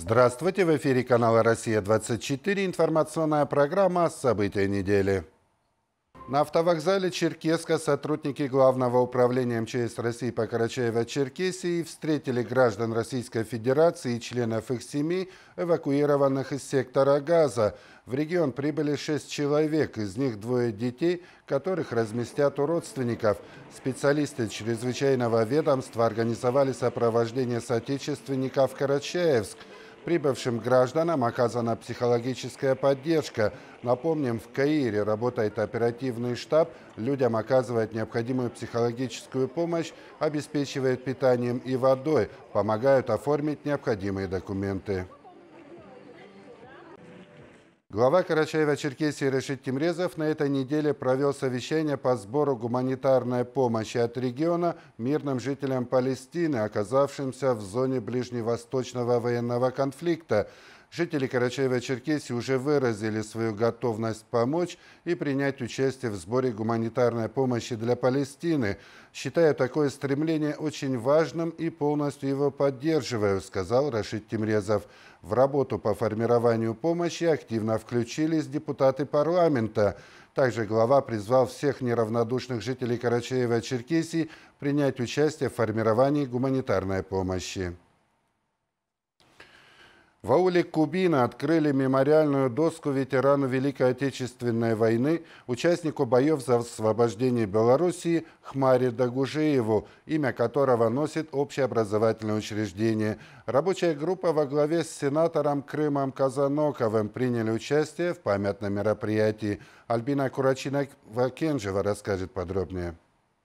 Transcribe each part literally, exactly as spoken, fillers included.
Здравствуйте! В эфире канала «Россия-двадцать четыре» информационная программа «События недели». На автовокзале Черкесска сотрудники Главного управления эм че эс России по Карачаево-Черкесии встретили граждан Российской Федерации и членов их семей, эвакуированных из сектора Газа. В регион прибыли шесть человек, из них двое детей, которых разместят у родственников. Специалисты чрезвычайного ведомства организовали сопровождение соотечественников в Карачаевск. Прибывшим гражданам оказана психологическая поддержка. Напомним, в Каире работает оперативный штаб, людям оказывает необходимую психологическую помощь, обеспечивает питанием и водой, помогают оформить необходимые документы. Глава Карачаева-Черкесии Рашид Тимрезов на этой неделе провел совещание по сбору гуманитарной помощи от региона мирным жителям Палестины, оказавшимся в зоне ближневосточного военного конфликта. Жители Карачаева-Черкесии уже выразили свою готовность помочь и принять участие в сборе гуманитарной помощи для Палестины. Считаю такое стремление очень важным и полностью его поддерживаю, сказал Рашид Тимрезов. В работу по формированию помощи активно включились депутаты парламента. Также глава призвал всех неравнодушных жителей Карачаева-Черкесии принять участие в формировании гуманитарной помощи. В ауле Кубина открыли мемориальную доску ветерану Великой Отечественной войны, участнику боев за освобождение Белоруссии Хмаре Дагужиеву, имя которого носит общеобразовательное учреждение. Рабочая группа во главе с сенатором Крымом Казаноковым приняли участие в памятном мероприятии. Альбина Курачина-Вакенжева расскажет подробнее.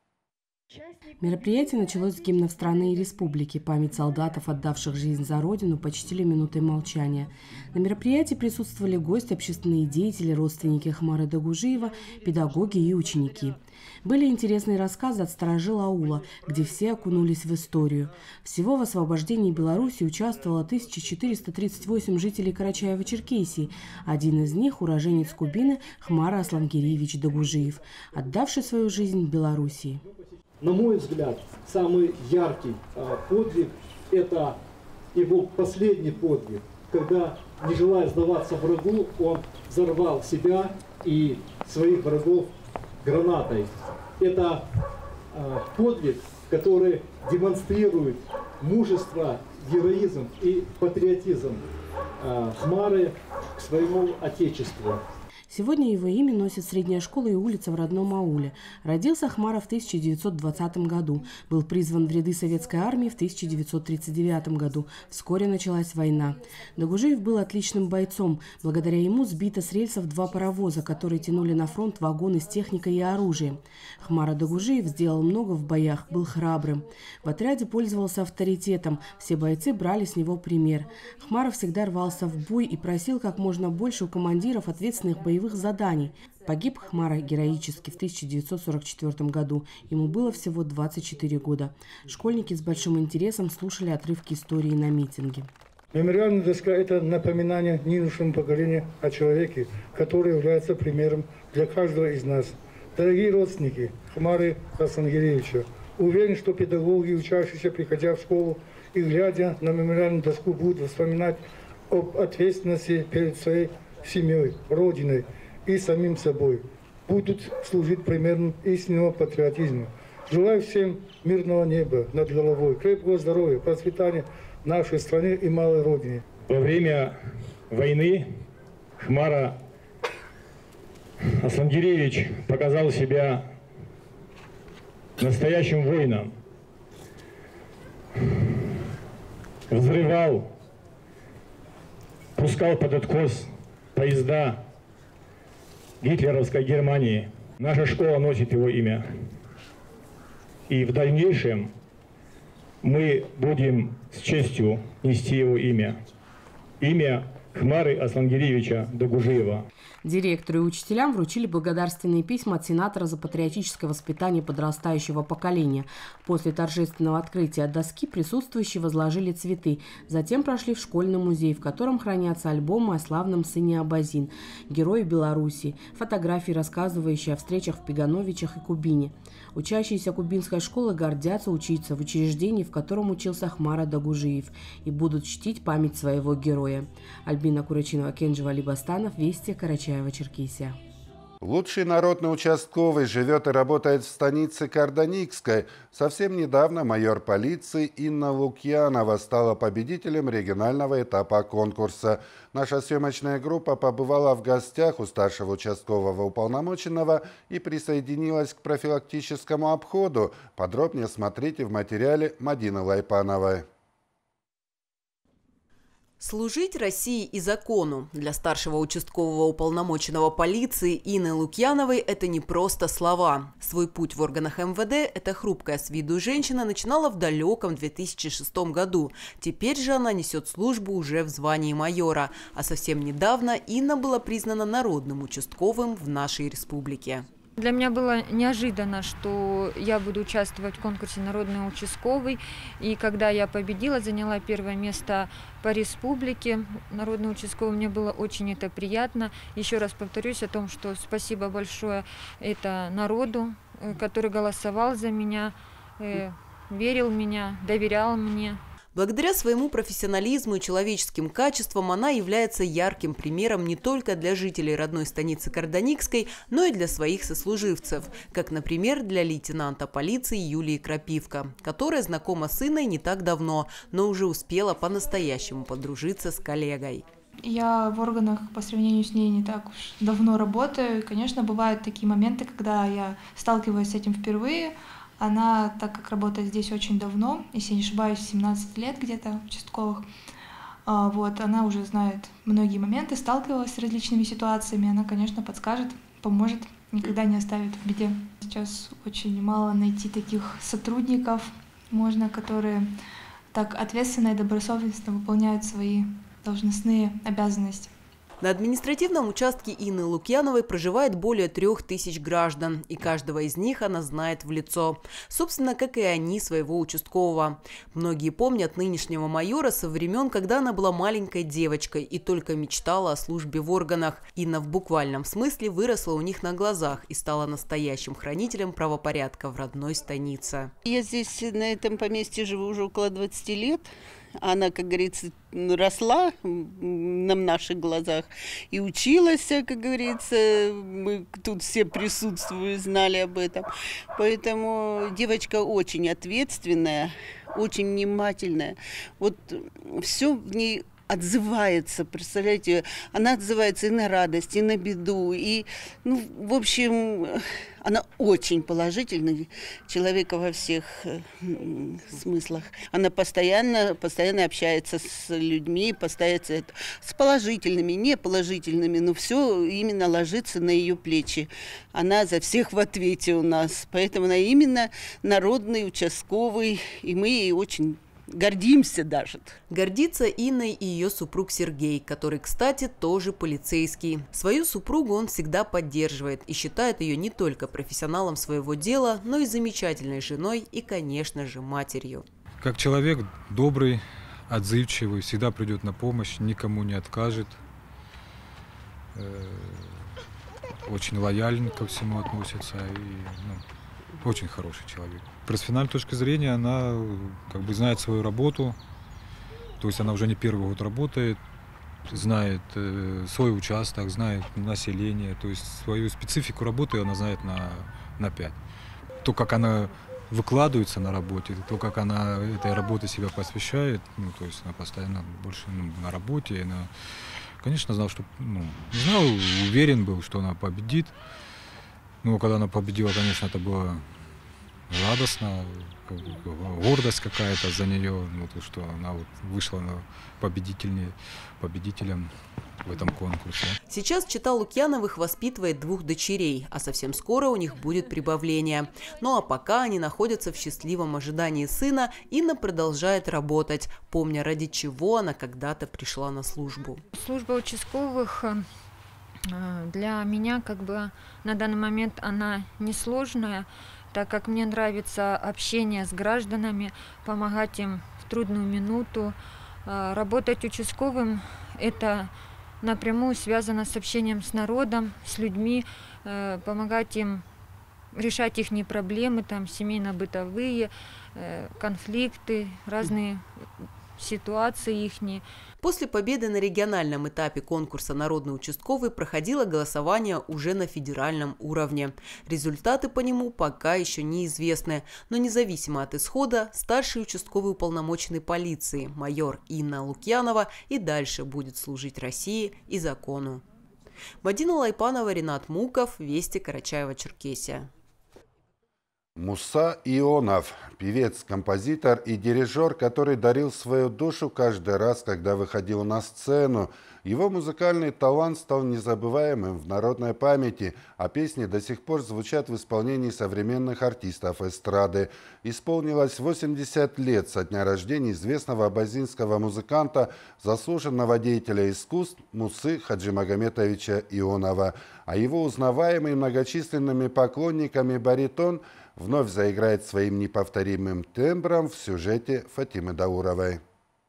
Мероприятие началось с гимнов страны и республики. Память солдатов, отдавших жизнь за Родину, почтили минутой молчания. На мероприятии присутствовали гости, общественные деятели, родственники Хмары Дагужиева, педагоги и ученики. Были интересные рассказы от старожил аула, где все окунулись в историю. Всего в освобождении Беларуси участвовало тысяча четыреста тридцать восемь жителей Карачаева-Черкесии. Один из них – уроженец Кубины Хмара Аслангириевич Дагужиев, отдавший свою жизнь Белоруссии. На мой взгляд, самый яркий подвиг – это его последний подвиг, когда, не желая сдаваться врагу, он взорвал себя и своих врагов гранатой. Это подвиг, который демонстрирует мужество, героизм и патриотизм Хмары к своему отечеству. Сегодня его имя носит средняя школа и улица в родном ауле. Родился Хмара в тысяча девятьсот двадцатом году. Был призван в ряды советской армии в тысяча девятьсот тридцать девятом году. Вскоре началась война. Дагужиев был отличным бойцом. Благодаря ему сбито с рельсов два паровоза, которые тянули на фронт вагоны с техникой и оружием. Хмара Дагужиев сделал много в боях, был храбрым. В отряде пользовался авторитетом. Все бойцы брали с него пример. Хмара всегда рвался в бой и просил как можно больше у командиров ответственных боевых заданий. Погиб Хмара героически в тысяча девятьсот сорок четвёртом году. Ему было всего двадцать четыре года. Школьники с большим интересом слушали отрывки истории на митинге. Мемориальная доска – это напоминание нынешнему поколению о человеке, который является примером для каждого из нас. Дорогие родственники Хмары Аслангириевича, уверен, что педагоги, учащиеся, приходя в школу и глядя на мемориальную доску, будут вспоминать об ответственности перед своей семьей, родиной и самим собой, будут служить примером истинного патриотизма. Желаю всем мирного неба над головой, крепкого здоровья, процветания нашей стране и малой родине. Во время войны Хмара Аслангириевич показал себя настоящим воином. Взрывал, пускал под откос поезда гитлеровской Германии. Наша школа носит его имя. И в дальнейшем мы будем с честью нести его имя. Имя Хмары Аслангириевича Дагужиева. Директору и учителям вручили благодарственные письма от сенатора за патриотическое воспитание подрастающего поколения. После торжественного открытия доски присутствующие возложили цветы. Затем прошли в школьный музей, в котором хранятся альбомы о славном сыне Абазин, герое Беларуси, фотографии, рассказывающие о встречах в Пегановичах и Кубине. Учащиеся кубинской школы гордятся учиться в учреждении, в котором учился Хмара Дагужиев, и будут чтить память своего героя. Альбина Курачинова, Кенджи Либастанов, Вести, Карачаево-Черкесия. Лучший народный участковый живет и работает в станице Карданикской. Совсем недавно майор полиции Инна Лукьянова стала победителем регионального этапа конкурса. Наша съемочная группа побывала в гостях у старшего участкового уполномоченного и присоединилась к профилактическому обходу. Подробнее смотрите в материале Мадины Лайпановой. Служить России и закону. Для старшего участкового уполномоченного полиции Инны Лукьяновой это не просто слова. Свой путь в органах эм вэ дэ эта хрупкая с виду женщина начинала в далеком две тысячи шестом году. Теперь же она несет службу уже в звании майора. А совсем недавно Инна была признана народным участковым в нашей республике. Для меня было неожиданно, что я буду участвовать в конкурсе «Народный участковый». И когда я победила, заняла первое место по республике «Народный участковый», мне было очень это приятно. Еще раз повторюсь о том, что спасибо большое это народу, который голосовал за меня, верил в меня, доверял мне. Благодаря своему профессионализму и человеческим качествам она является ярким примером не только для жителей родной станицы Карданикской, но и для своих сослуживцев, как, например, для лейтенанта полиции Юлии Крапивко, которая знакома с Инной не так давно, но уже успела по-настоящему подружиться с коллегой. Я в органах по сравнению с ней не так уж давно работаю. И, конечно, бывают такие моменты, когда я сталкиваюсь с этим впервые. Она, так как работает здесь очень давно, если не ошибаюсь, семнадцать лет где-то участковых, вот, она уже знает многие моменты, сталкивалась с различными ситуациями, она, конечно, подскажет, поможет, никогда не оставит в беде. Сейчас очень мало найти таких сотрудников, можно, которые так ответственно и добросовестно выполняют свои должностные обязанности. На административном участке Инны Лукьяновой проживает более трех тысяч граждан, и каждого из них она знает в лицо. Собственно, как и они своего участкового. Многие помнят нынешнего майора со времен, когда она была маленькой девочкой и только мечтала о службе в органах. Инна в буквальном смысле выросла у них на глазах и стала настоящим хранителем правопорядка в родной станице. Я здесь на этом поместье живу уже около двадцати лет. Она, как говорится, росла на наших глазах и училась, как говорится, мы тут все присутствуют, знали об этом. Поэтому девочка очень ответственная, очень внимательная. Вот все в ней отзывается, представляете, она отзывается и на радость, и на беду, и, ну, в общем, она очень положительный человек во всех э, смыслах. Она постоянно, постоянно общается с людьми, постоянно с положительными, не положительными, но все именно ложится на ее плечи. Она за всех в ответе у нас, поэтому она именно народный участковый, и мы ей очень гордимся даже. Гордится Инной и ее супруг Сергей, который, кстати, тоже полицейский. Свою супругу он всегда поддерживает и считает ее не только профессионалом своего дела, но и замечательной женой и, конечно же, матерью. Как человек добрый, отзывчивый, всегда придет на помощь, никому не откажет. Очень лояльно ко всему относится и, ну, очень хороший человек. С профессиональной точки зрения она как бы знает свою работу, то есть она уже не первый год работает, знает э, свой участок, знает население, то есть свою специфику работы она знает на, на пять. То, как она выкладывается на работе, то, как она этой работе себя посвящает, ну, то есть она постоянно больше ну, на работе, она, конечно, знал, что, ну, знал, уверен был, что она победит. Ну, когда она победила, конечно, это было радостно, гордость какая-то за нее, ну, то, что она вот вышла на победителем в этом конкурсе. Сейчас чета Лукьяновых воспитывает двух дочерей, а совсем скоро у них будет прибавление. Ну а пока они находятся в счастливом ожидании сына, Инна продолжает работать, помня, ради чего она когда-то пришла на службу. Служба участковых Для меня как бы на данный момент она несложная, так как мне нравится общение с гражданами, помогать им в трудную минуту. Работать участковым – это напрямую связано с общением с народом, с людьми, помогать им решать их проблемы, там, семейно-бытовые, конфликты, разные ситуации ихние. После победы на региональном этапе конкурса «Народный участковый» проходило голосование уже на федеральном уровне. Результаты по нему пока еще неизвестны, но независимо от исхода, старший участковый уполномоченный полиции майор Инна Лукьянова и дальше будет служить России и закону. Мадина Лайпанова, Ренат Муков, Вести, Карачаево-Черкесия. Муса Ионов – певец, композитор и дирижер, который дарил свою душу каждый раз, когда выходил на сцену. Его музыкальный талант стал незабываемым в народной памяти, а песни до сих пор звучат в исполнении современных артистов эстрады. Исполнилось восемьдесят лет со дня рождения известного абазинского музыканта, заслуженного деятеля искусств Мусы Хаджимагометовича Ионова. А его узнаваемый многочисленными поклонниками баритон вновь заиграет своим неповторимым тембром в сюжете Фатимы Дауровой.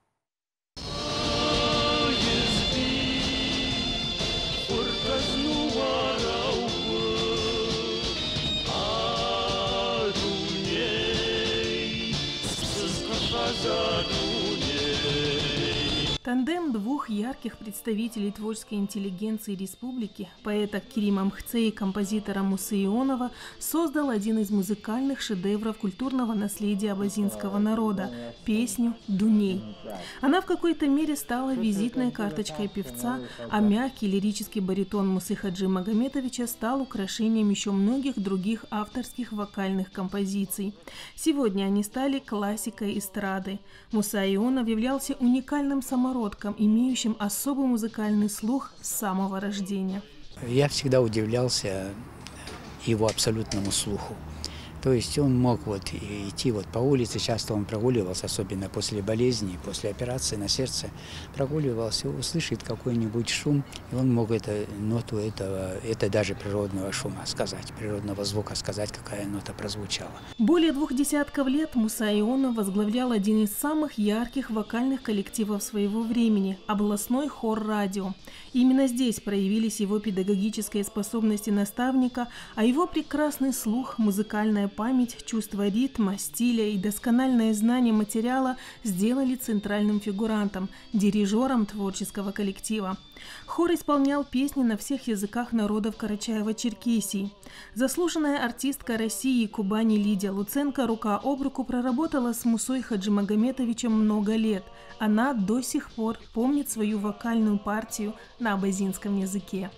Тандем двух ярких представителей творческой интеллигенции республики, поэта Керима Мхце и композитора Мусы Ионова, создал один из музыкальных шедевров культурного наследия абазинского народа – песню «Дуней». Она в какой-то мере стала визитной карточкой певца, а мягкий лирический баритон Мусы Хаджи Магометовича стал украшением еще многих других авторских вокальных композиций. Сегодня они стали классикой эстрады. Муса Ионов являлся уникальным самородком, имеющим особый музыкальный слух с самого рождения. Я всегда удивлялся его абсолютному слуху. То есть он мог вот идти вот по улице, часто он прогуливался, особенно после болезни, после операции на сердце, прогуливался, услышит какой-нибудь шум, и он мог это, ноту этого, это даже природного шума сказать, природного звука сказать, какая нота прозвучала. Более двух десятков лет Муса Ионов возглавлял один из самых ярких вокальных коллективов своего времени – областной хор «Радио». Именно здесь проявились его педагогические способности наставника, а его прекрасный слух, музыкальная память, чувство ритма, стиля и доскональное знание материала сделали центральным фигурантом, дирижером творческого коллектива. Хор исполнял песни на всех языках народов Карачаево-Черкесии. Заслуженная артистка России и Кубани Лидия Луценко рука об руку проработала с Мусой Хаджимагометовичем много лет. Она до сих пор помнит свою вокальную партию на абазинском языке.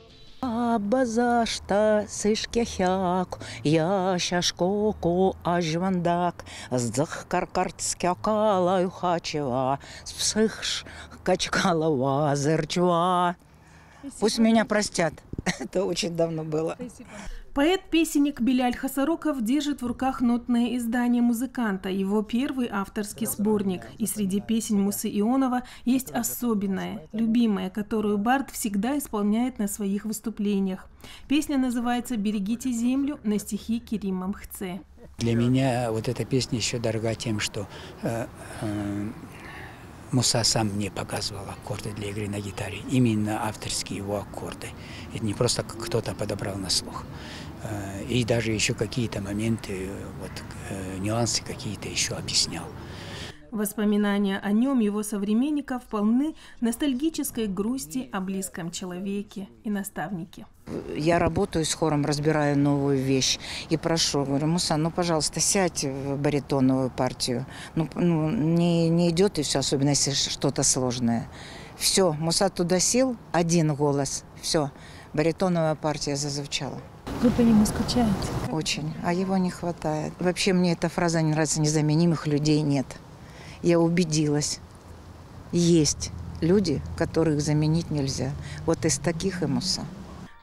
Абазашта сышкехяк, я шашкоку ажвандак, захкаркартскякала юхачева, спсыхш качкалова зерчва. Пусть меня простят, это очень давно было. Поэт-песенник Беляль Хасароков держит в руках нотное издание музыканта, его первый авторский сборник. И среди песен Мусы Ионова есть особенная, любимая, которую бард всегда исполняет на своих выступлениях. Песня называется «Берегите землю» на стихи Керима Мхце. Для меня вот эта песня еще дорога тем, что э, э, Муса сам мне показывал аккорды для игры на гитаре. Именно авторские его аккорды. Это не просто кто-то подобрал на слух. И даже еще какие-то моменты, вот, нюансы какие-то еще объяснял. Воспоминания о нем его современников полны ностальгической грусти о близком человеке и наставнике. Я работаю с хором, разбираю новую вещь и прошу, говорю, Муса, ну, пожалуйста, сядь в баритоновую партию. Ну, ну не, не идет и все, особенно если что-то сложное. Все, Муса туда сел, один голос, все, баритоновая партия зазвучала. Вы по нему скучаете? Очень, а его не хватает. Вообще мне эта фраза не нравится, незаменимых людей нет. Я убедилась, есть люди, которых заменить нельзя. Вот из таких и Муса.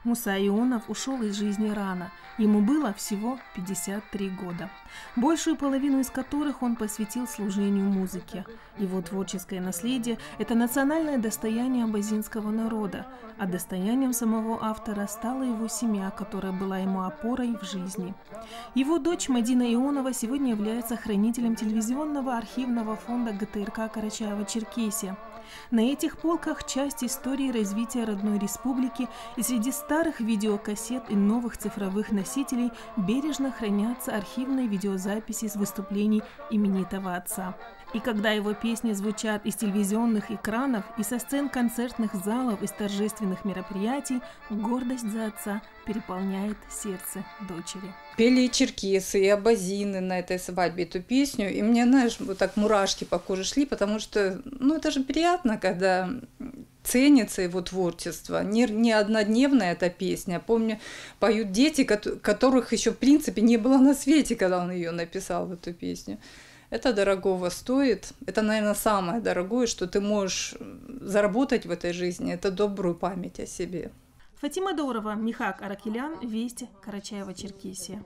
Муса Ионов ушел из жизни рано. Ему было всего пятьдесят три года, большую половину из которых он посвятил служению музыке. Его творческое наследие – это национальное достояние абазинского народа, а достоянием самого автора стала его семья, которая была ему опорой в жизни. Его дочь Мадина Ионова сегодня является хранителем телевизионного архивного фонда ГТРК Карачаево-Черкесия. На этих полках часть истории развития родной республики, и среди старых видеокассет и новых цифровых носителей бережно хранятся архивные видеозаписи с выступлений именитого отца. И когда его песни звучат из телевизионных экранов и со сцен концертных залов, из торжественных мероприятий, гордость за отца переполняет сердце дочери. Пели и черкесы, и абазины на этой свадьбе эту песню. И мне, знаешь, вот так мурашки по коже шли, потому что, ну, это же приятно, когда ценится его творчество. Не, не однодневная эта песня. Помню, поют дети, которых еще, в принципе, не было на свете, когда он ее написал, эту песню. Это дорогого стоит. Это, наверное, самое дорогое, что ты можешь заработать в этой жизни. Это добрую память о себе. Фатима Даурова, Михак Аракелян, Вести, Карачаево-Черкесия.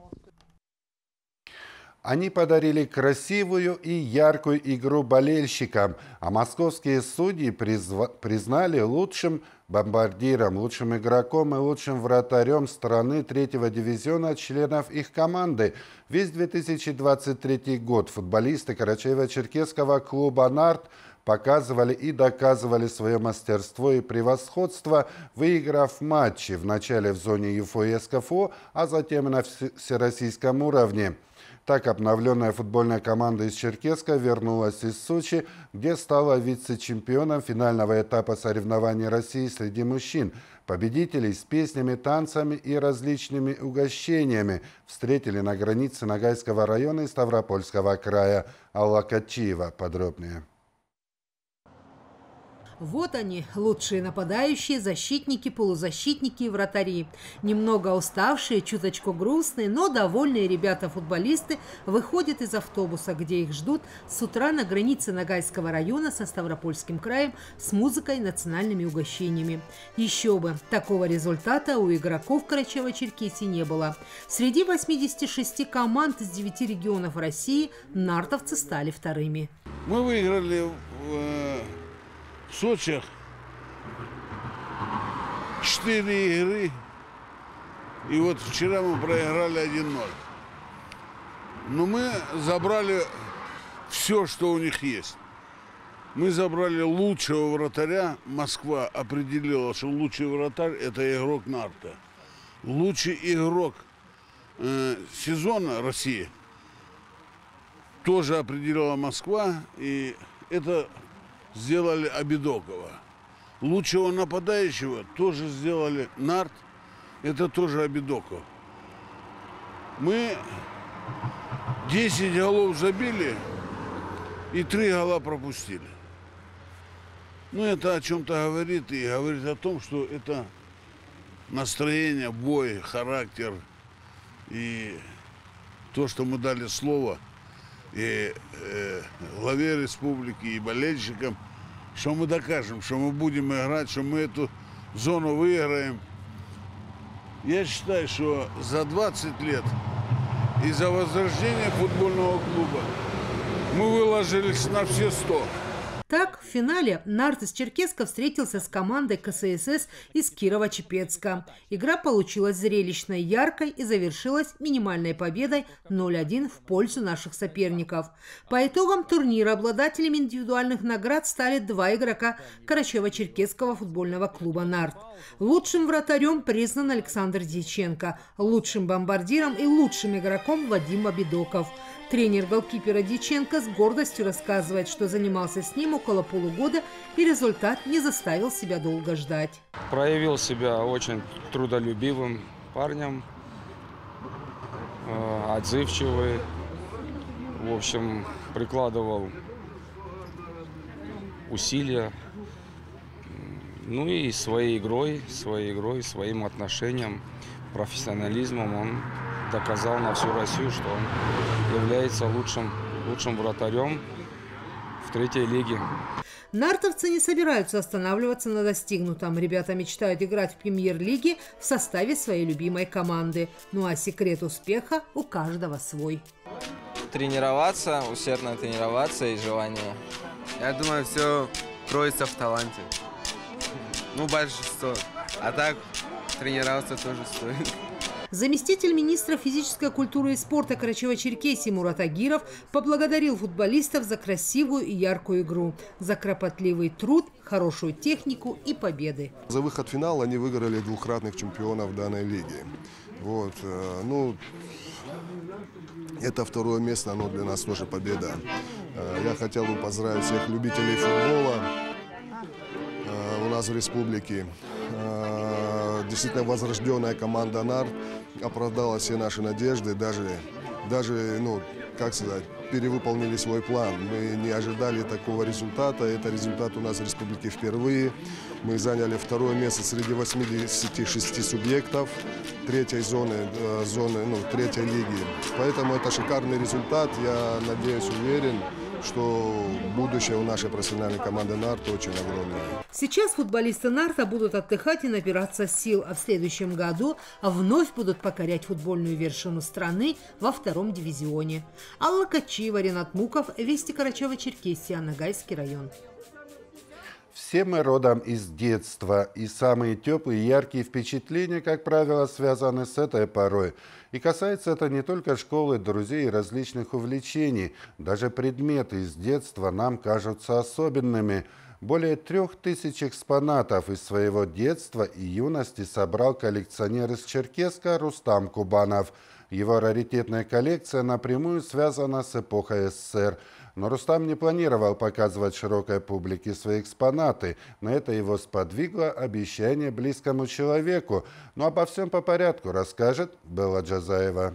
Они подарили красивую и яркую игру болельщикам, а московские судьи призва... признали лучшим бомбардиром, лучшим игроком и лучшим вратарем страны третьего дивизиона членов их команды. Весь две тысячи двадцать третий год футболисты Карачаево-Черкесского клуба «Нарт» показывали и доказывали свое мастерство и превосходство, выиграв матчи вначале в зоне ЮФО и СКФО, а затем и на всероссийском уровне. Так обновленная футбольная команда из Черкесска вернулась из Сочи, где стала вице-чемпионом финального этапа соревнований России среди мужчин. Победителей с песнями, танцами и различными угощениями встретили на границе Ногайского района и Ставропольского края. Алла Катчиева подробнее. Вот они, лучшие нападающие, защитники, полузащитники и вратари. Немного уставшие, чуточку грустные, но довольные ребята-футболисты выходят из автобуса, где их ждут с утра на границе Ногайского района со Ставропольским краем с музыкой и национальными угощениями. Еще бы, такого результата у игроков Карачаево-Черкесии не было. Среди восьмидесяти шести команд из девяти регионов России нартовцы стали вторыми. Мы выиграли в Сочи четыре игры, и вот вчера мы проиграли один ноль. Но мы забрали все, что у них есть. Мы забрали лучшего вратаря. Москва определила, что лучший вратарь – это игрок «Нарта». Лучший игрок э, сезона России тоже определила Москва, и это сделали Абидокова. Лучшего нападающего тоже сделали «Нарт», это тоже Абидоков. Мы десять голов забили и три гола пропустили. Ну, это о чем-то говорит, и говорит о том, что это настроение, бой, характер и то, что мы дали слово и э, главе республики, и болельщикам, что мы докажем, что мы будем играть, что мы эту зону выиграем. Я считаю, что за двадцать лет и за возрождение футбольного клуба мы выложились на все сто. Так, в финале «Нарт» из Черкесска встретился с командой ка эс эс эс из Кирово-Чепецка. Игра получилась зрелищной, яркой и завершилась минимальной победой ноль один в пользу наших соперников. По итогам турнира обладателями индивидуальных наград стали два игрока Карачаево-Черкесского футбольного клуба «Нарт». Лучшим вратарем признан Александр Дьяченко, лучшим бомбардиром и лучшим игроком Вадим Абидоков. Тренер голкипера Дьяченко с гордостью рассказывает, что занимался с ним около полугода, и результат не заставил себя долго ждать. Проявил себя очень трудолюбивым парнем, отзывчивый, в общем, прикладывал усилия. Ну и своей игрой, своей игрой, своим отношением, профессионализмом он доказал на всю Россию, что он является лучшим, лучшим вратарем в третьей лиге. Нартовцы не собираются останавливаться на достигнутом. Ребята мечтают играть в премьер-лиге в составе своей любимой команды. Ну а секрет успеха у каждого свой. Тренироваться, усердно тренироваться и желание. Я думаю, все кроется в таланте. Ну, большинство. А так, тренироваться тоже стоит. Заместитель министра физической культуры и спорта Карачаево-Черкесии Мурат Агиров поблагодарил футболистов за красивую и яркую игру, за кропотливый труд, хорошую технику и победы. За выход в финал они выиграли двухкратных чемпионов данной лиги. Вот, ну, это второе место, оно для нас тоже победа. Я хотел бы поздравить всех любителей футбола у нас в республике. Действительно возрожденная команда «Нарт» оправдала все наши надежды, даже, даже ну, как сказать, перевыполнили свой план. Мы не ожидали такого результата. Это результат у нас в республике впервые. Мы заняли второе место среди восьмидесяти шести субъектов третьей зоны, зоны ну, третьей лиги. Поэтому это шикарный результат. Я надеюсь, уверен, что будущее у нашей профессиональной команды «Нарт» очень огромное. Сейчас футболисты «Нарта» будут отдыхать и набираться сил, а в следующем году вновь будут покорять футбольную вершину страны во втором дивизионе. Алла Качиева, Ренат Муков, Вести Карачаево-Черкесия, Ногайский район. Все мы родом из детства, и самые теплые и яркие впечатления, как правило, связаны с этой порой. И касается это не только школы, друзей и различных увлечений. Даже предметы из детства нам кажутся особенными. Более трех тысяч экспонатов из своего детства и юности собрал коллекционер из Черкесска Рустам Кубанов. Его раритетная коллекция напрямую связана с эпохой СССР. Но Рустам не планировал показывать широкой публике свои экспонаты. На это его сподвигло обещание близкому человеку. Но обо всем по порядку расскажет Белла Джазаева.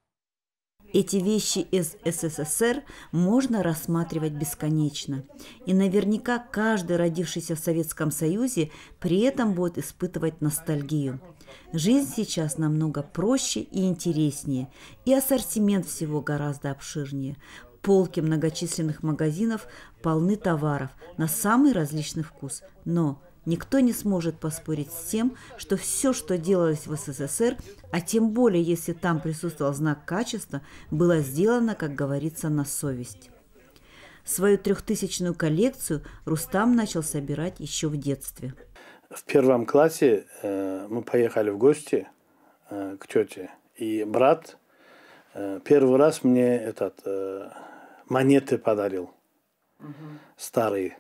Эти вещи из СССР можно рассматривать бесконечно. И наверняка каждый, родившийся в Советском Союзе, при этом будет испытывать ностальгию. Жизнь сейчас намного проще и интереснее, и ассортимент всего гораздо обширнее. Полки многочисленных магазинов полны товаров на самый различный вкус. Но никто не сможет поспорить с тем, что все, что делалось в СССР, а тем более, если там присутствовал знак качества, было сделано, как говорится, на совесть. Свою трехтысячную коллекцию Рустам начал собирать еще в детстве. В первом классе э, мы поехали в гости э, к тете. И брат э, первый раз мне этот, э, монеты подарил. Угу. Старые.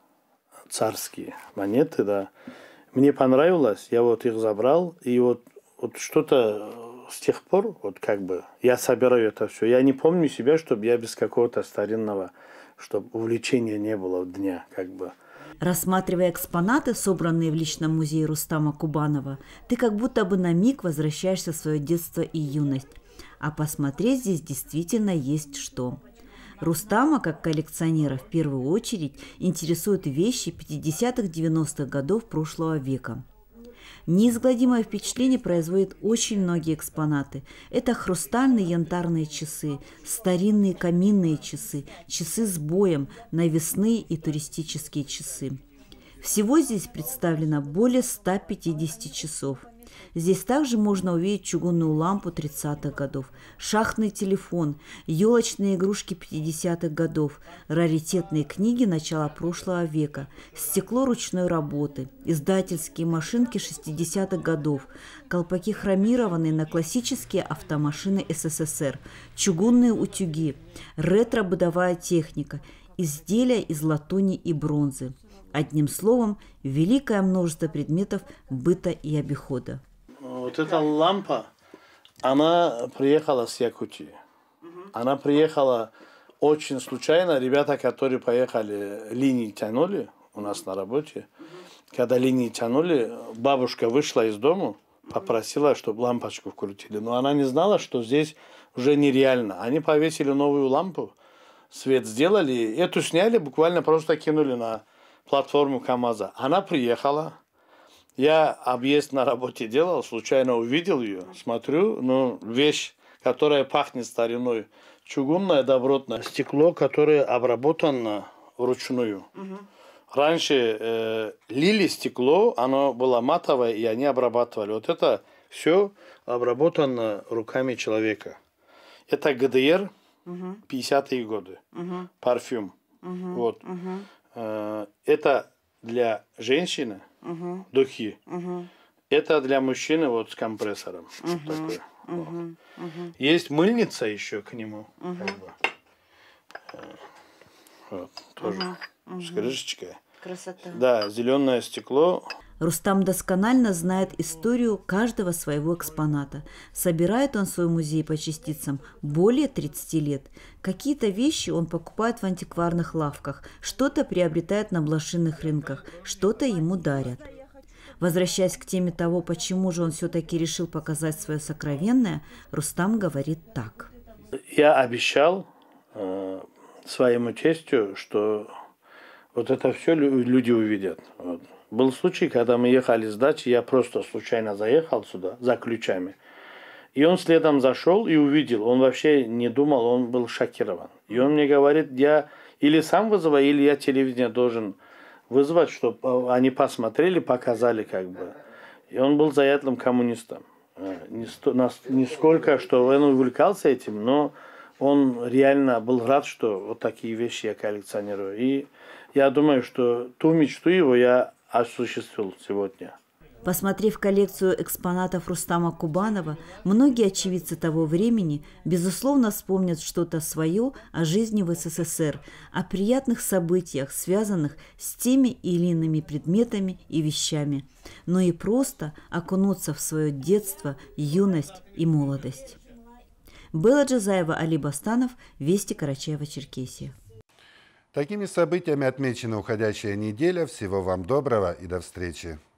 Царские монеты, да. Мне понравилось, я вот их забрал, и вот, вот что-то с тех пор, вот как бы, я собираю это все. Я не помню себя, чтобы я без какого-то старинного, чтобы увлечения не было дня, как бы. Рассматривая экспонаты, собранные в личном музее Рустама Кубанова, ты как будто бы на миг возвращаешься в свое детство и юность. А посмотреть здесь действительно есть что. Рустама, как коллекционера, в первую очередь интересуют вещи пятидесятых-девяностых годов прошлого века. Неизгладимое впечатление производят очень многие экспонаты. Это хрустальные янтарные часы, старинные каминные часы, часы с боем, навесные и туристические часы. Всего здесь представлено более ста пятидесяти часов. Здесь также можно увидеть чугунную лампу тридцатых годов, шахтный телефон, елочные игрушки пятидесятых годов, раритетные книги начала прошлого века, стекло ручной работы, издательские машинки шестидесятых годов, колпаки хромированные на классические автомашины СССР, чугунные утюги, ретро-бытовая техника, изделия из латуни и бронзы. Одним словом, великое множество предметов быта и обихода. Вот эта лампа, она приехала с Якутии. Она приехала очень случайно. Ребята, которые поехали, линии тянули у нас на работе. Когда линии тянули, бабушка вышла из дома, попросила, чтобы лампочку вкрутили. Но она не знала, что здесь уже нереально. Они повесили новую лампу, свет сделали, эту сняли, буквально просто кинули на платформу КамАЗа. Она приехала, я объезд на работе делал, случайно увидел ее, смотрю, ну, вещь, которая пахнет стариной, чугунное добротное стекло, которое обработано вручную. Угу. раньше э, лили стекло, оно было матовое, и они обрабатывали. Вот это все обработано руками человека. Это ГДР, угу. пятидесятые годы, угу. парфюм. Угу. Вот. Угу. Э, это для женщины, угу. духи. Угу. Это для мужчины вот с компрессором. Угу. Такое. Угу. Угу. Есть мыльница еще к нему. Угу. Как бы. Вот, тоже угу. с крышечкой. Красота. Да, зеленое стекло. Рустам досконально знает историю каждого своего экспоната. Собирает он свой музей по частицам более тридцати лет. Какие-то вещи он покупает в антикварных лавках, что-то приобретает на блошиных рынках, что-то ему дарят. Возвращаясь к теме того, почему же он все-таки решил показать свое сокровенное, Рустам говорит так. Я обещал э, своему тестю, что вот это все люди увидят. Вот. Был случай, когда мы ехали с дачи, я просто случайно заехал сюда за ключами. И он следом зашел и увидел. Он вообще не думал, он был шокирован. И он мне говорит, я или сам вызываю, или я телевидение должен вызвать, чтобы они посмотрели, показали как бы. И он был заядлым коммунистом. Нисколько, что он увлекался этим, но он реально был рад, что вот такие вещи я коллекционирую. И я думаю, что ту мечту его я осуществил сегодня. Посмотрев коллекцию экспонатов Рустама Кубанова, многие очевидцы того времени, безусловно, вспомнят что-то свое о жизни в СССР, о приятных событиях, связанных с теми или иными предметами и вещами, но и просто окунуться в свое детство, юность и молодость. Белла Джазаева, Али Бастанов, Вести, Карачаево-Черкесия. Такими событиями отмечена уходящая неделя. Всего вам доброго и до встречи.